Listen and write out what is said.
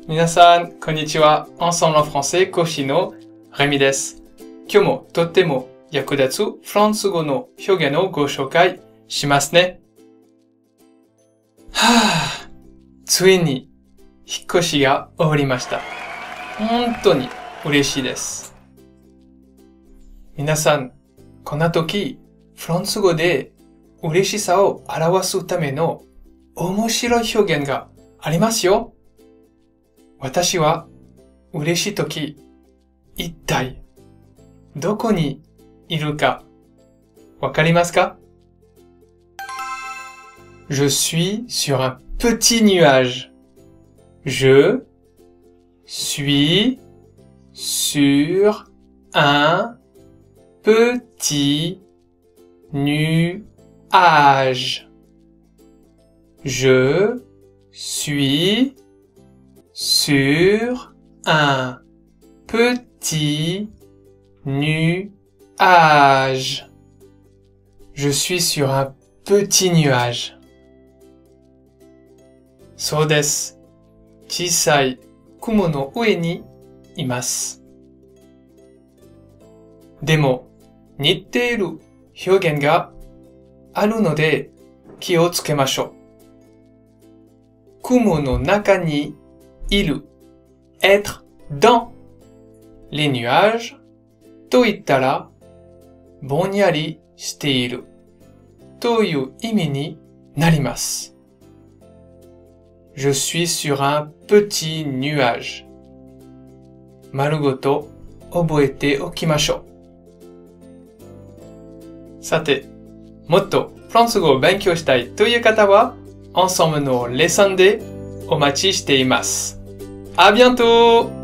皆さん、こんにちは。Ensemble en français, 講師のレミです。今日もとっても役立つフランス語の表現をご紹介しますね。ついに引っ越しが終わりました。本当に嬉しいです。皆さん、こんな時、フランス語で嬉しさを表すための面白い表現がありますよ。私は嬉しい時、一体どこにいるかわかりますか？ Je suis sur un petit nuage. Je suis sur un petit nuage. Je suis sur un petit nuage. Je suis sur un petit nuage. そうです。小さい雲の上にいます。でも、似ている表現があるので気をつけましょう。雲の中にいる être dans les nuages と言ったらぼんやりしているという意味になります。Je suis sur un petit nuage 丸ごと覚えておきましょう。さて、もっとフランス語を勉強したいという方はEnsembleのレッスンでお待ちしています。À bientôt!